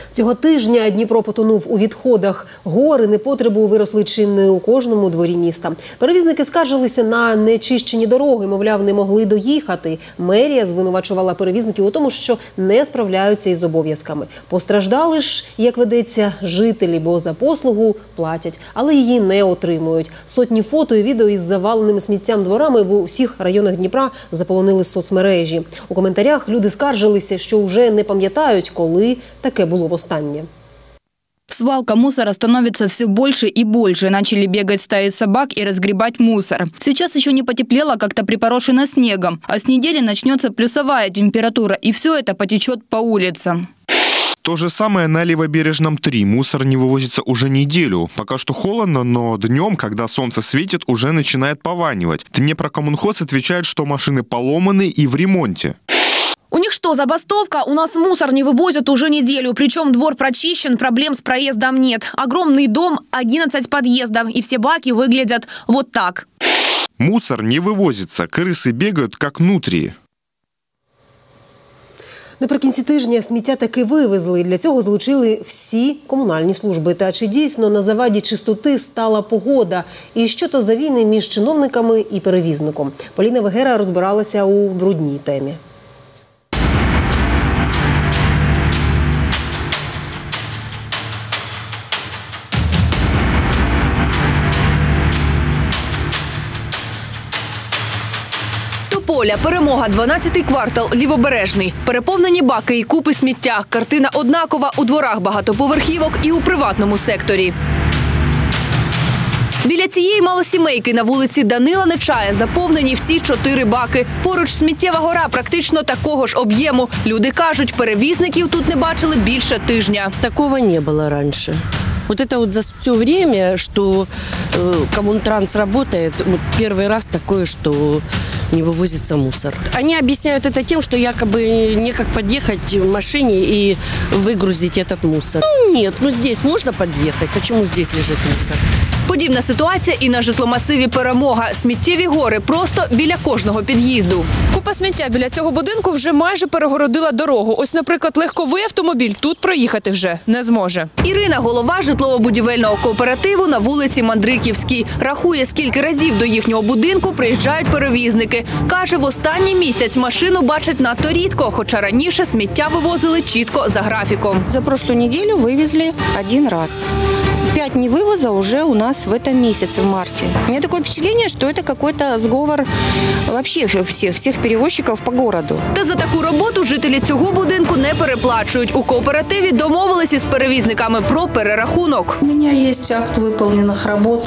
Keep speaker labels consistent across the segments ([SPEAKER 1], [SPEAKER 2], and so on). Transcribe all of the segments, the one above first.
[SPEAKER 1] Цього тижня Дніпро потонув у відходах. Гори непотребу виросли чи не у кожному дворі міста. Перевізники скаржилися на нечищені дороги, мовляв, не могли доїхати. Мерія звинувачувала перевізників у тому, що не справляються із обов'язками. Постраждали ж, як ведеться, жителі, бо за послугу платять, але її не отримують. Сотні фото і відео із заваленими сміттям дворами в усіх районах Дніпра заполонили соцмережі. У коментарях люди скаржилися, що вже не пам'ятають, коли таке було востаннє.
[SPEAKER 2] Свалка мусора становится все больше и больше. Начали бегать стаи собак и разгребать мусор. Сейчас еще не потеплело, как-то припорошено снегом. А с недели начнется плюсовая температура, и все это потечет по улицам.
[SPEAKER 3] То же самое на Левобережном 3. Мусор не вывозится уже неделю. Пока что холодно, но днем, когда солнце светит, уже начинает пованивать. Днепрокоммунхоз отвечает, что машины поломаны и в ремонте.
[SPEAKER 4] У них что, забастовка? У нас мусор не вывозят уже неделю. Причем двор прочищен, проблем с проездом нет. Огромный дом, 11 подъездов. И все баки выглядят вот так.
[SPEAKER 3] Мусор не вывозится. Крысы бегают, как нутрии.
[SPEAKER 1] Наприкінці тижня сміття таки вивезли. Для цього залучили всі комунальні служби. Та чи дійсно на заваді чистоти стала погода? І що то за війни між чиновниками і перевізником? Поліна Вегера розбиралася у брудній темі.
[SPEAKER 4] Поля, Перемога, 12-й квартал, Лівобережний. Переповнені баки і купи сміття. Картина однакова у дворах багатоповерхівок і у приватному секторі. Біля цієї малосімейки на вулиці Данила Нечая заповнені всі 4 баки. Поруч сміттєва гора практично такого ж об'єму. Люди кажуть, перевізників тут не бачили більше тижня.
[SPEAKER 5] Такого не було раніше. Вот это вот за все время, что Коммунтранс работает, вот первый раз такое, что не вывозится мусор. Они объясняют это тем, что якобы некак подъехать в машине и выгрузить этот мусор. Нет, здесь можно подъехать. Почему здесь лежит мусор?
[SPEAKER 4] Подібна ситуація і на житломасиві Перемога. Сміттєві гори просто біля кожного під'їзду. Купа сміття біля цього будинку вже майже перегородила дорогу. Ось, наприклад, легковий автомобіль тут проїхати вже не зможе. Ірина – голова житлово-будівельного кооперативу на вулиці Мандриківській. Рахує, скільки разів до їхнього будинку приїжджають перевізники. Каже, в останній місяць машину бачать надто рідко, хоча раніше сміття вивозили чітко за графіком.
[SPEAKER 6] За прошлую неделю вывезли 1 раз. 5 невывоза уже у нас в этом месяце, в марте. У меня такое впечатление, что это какой-то сговор вообще всех перевозчиков по городу.
[SPEAKER 4] Та за таку роботу жителі цього будинку не переплачують. У кооперативі домовилися з перевізниками про перерахунок.
[SPEAKER 7] У меня есть акт выполненных работ.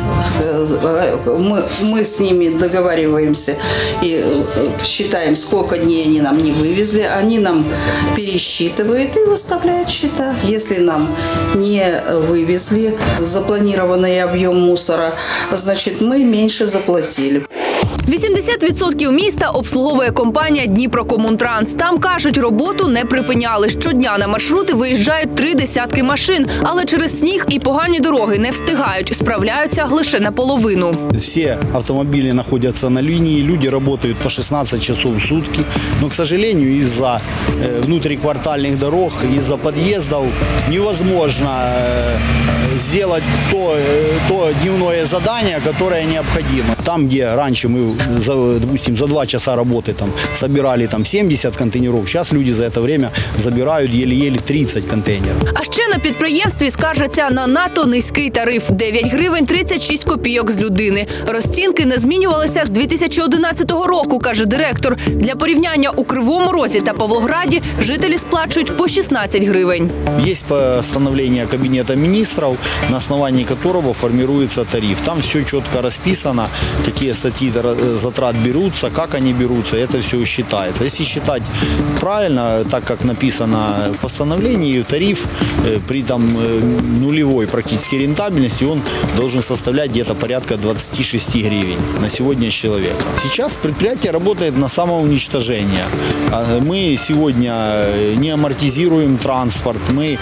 [SPEAKER 7] Мы с ними договариваемся и считаем, сколько дней они нам не вывезли. Они нам пересчитывают и выставляют счета. Если нам не вывезли запланированный объем мусора, значит, мы меньше заплатили.
[SPEAKER 4] 80% міста обслуговує компанія «Дніпрокомунтранс». Там, кажуть, роботу не припиняли. Щодня на маршрути виїжджають 3 десятки машин. Але через сніг і погані дороги не встигають. Справляються лише наполовину.
[SPEAKER 8] Все автомобили находятся на линии, люди работают по 16 часов в сутки. Но, к сожалению, из-за внутриквартальных дорог, из-за подъездов невозможно сделать то дневное задание, которое необходимо. Там, где раньше мы, допустим, за 2 часа работы собирали 70 контейнеров, сейчас люди за это время забирают еле-еле 30 контейнеров.
[SPEAKER 4] А ще на підприємстві скаржаться на надто низький тариф – 9 гривень 36 копійок з людини. Розцінки не змінювалися з 2011 року, каже директор. Для порівняння у Кривому Розі та Павлограді жителі сплачують по 16 гривень.
[SPEAKER 8] Есть постановление Кабинета министров, на основании которого формируется тариф. Там все четко расписано, какие статьи затрат берутся, как они берутся, это все считается. Если считать правильно, так как написано в постановлении, тариф при там нулевой практически рентабельности он должен составлять где-то порядка 26 гривен на сегодня с человека. Сейчас предприятие работает на самоуничтожение. Мы сегодня не амортизируем транспорт, мы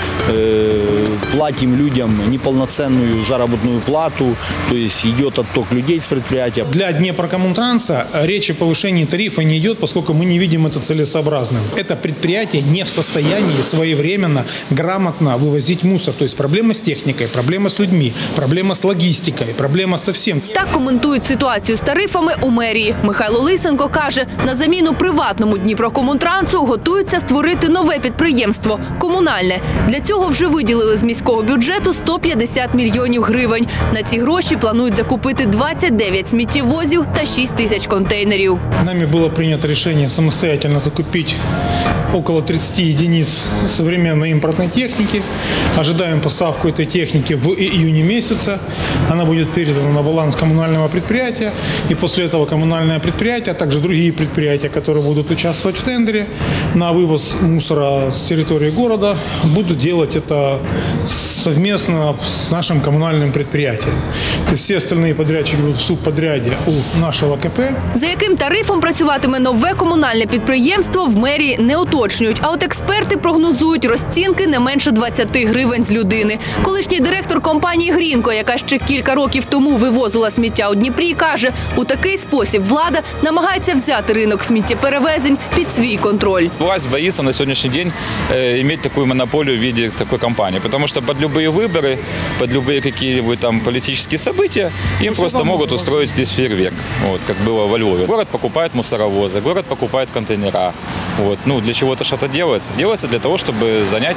[SPEAKER 8] платим людям неполноценную заработную плату, то есть идет отток людей с предприятия.
[SPEAKER 9] Для Днепрокоммунтранса речь о повышении тарифа не идет, поскольку мы не видим это целесообразным. Это предприятие не в состоянии своевременно, грамотно вывозить мусор. То есть проблема с техникой, проблема с людьми, проблема с логистикой, проблема со всем.
[SPEAKER 4] Так коментують ситуацію з тарифами у мерії. Михайло Лисенко каже, на заміну приватному Дніпрокомунтрансу готуються створити нове підприємство – комунальне. Для цього вже виділили з міського бюджету 150 мільйонів гривень. На ці гроші планують закупити 29 сміттєвозів та 6 тисяч контейнерів.
[SPEAKER 9] Нами было принято решение самостоятельно закупить около 30 единиц современной импортной техники. Ожидаем поставку этой техники в июне месяце. Она будет передана на баланс коммунального предприятия. И после этого коммунальное предприятие, а также другие предприятия, которые будут участвовать в тендере на вывоз мусора с территории города, будут делать это совместно с нашим коммунальным предприятием. То есть все остальные подрядчики будут в субподряде у нашего КП.
[SPEAKER 4] За яким тарифом працюватиме нове комунальне підприємство, в мерії не уточнюють. А от експерти прогнозують розцінки не менше 20 гривень з людини. Колишній директор компанії «Грінко», яка ще кілька років тому вивозила сміття у Дніпрі, каже, у такий спосіб влада намагається взяти ринок сміттєперевезень під свій контроль.
[SPEAKER 10] Власть боится на сегодняшний день иметь такую монополию в виде такой компании, потому что под любые выборы, под любые какие-либо там политические события им просто могут устроить здесь фейерверк, вот, как было во Львове. Город покупает мусоровозы, город покупает контейнера. Вот. Ну, для чего-то что-то делается. Делается для того, чтобы занять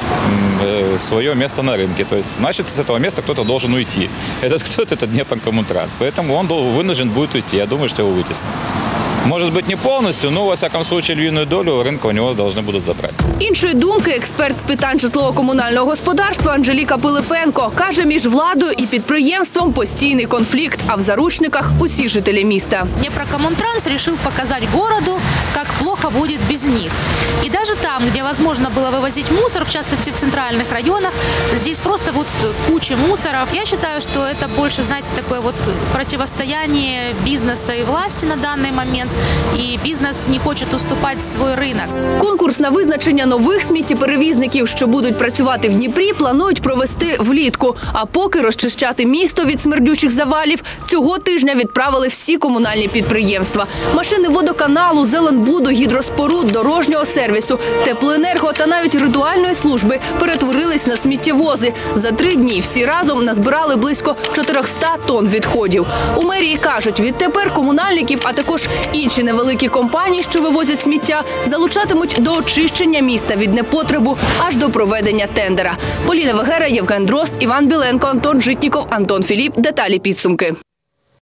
[SPEAKER 10] свое место на рынке. То есть, значит, с этого места кто-то должен уйти. Этот кто-то – это Днепрокоммунтранс. Поэтому он вынужден будет уйти. Я думаю, что его вытеснят. Может быть, не повністю, але, во всякому случае, львівну долю ринку у нього повинні будуть забрати.
[SPEAKER 4] Іншої думки експерт з питань житлово-комунального господарства Анжеліка Пилипенко каже, між владою і підприємством постійний конфлікт, а в заручниках усі жителі міста.
[SPEAKER 11] Днепрокоммунтранс вирішив показати городу, як плохо буде без них. І навіть там, де можливо було вивозити мусор, в частности в центральних районах, здесь просто вот куча мусора. Я вважаю, що це більше, знаєте, таке вот противостояние бізнесу і власті на даний момент. І бізнес не хоче уступати свій ринок.
[SPEAKER 4] Конкурс на визначення нових сміттєперевізників, що будуть працювати в Дніпрі, планують провести влітку. А поки розчищати місто від смердючих завалів, цього тижня відправили всі комунальні підприємства. Машини водоканалу, Зеленбуду, гідроспоруд, дорожнього сервісу, теплоенерго та навіть ритуальної служби перетворились на сміттєвози. За 3 дні всі разом назбирали близько 400 тонн відходів. У мерії кажуть, відтепер комунальників, а також інші невеликі компанії, що вивозять сміття, залучатимуть до очищення міста від непотребу аж до проведення тендера. Поліна Вегера, Євген Дрозд, Іван Біленко, Антон Житніков, Антон Філіп. Деталі підсумки.